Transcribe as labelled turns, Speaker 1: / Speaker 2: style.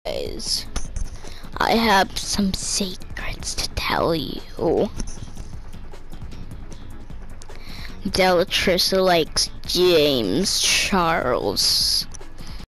Speaker 1: guys, I have some secrets to tell you. Delitris likes James Charles.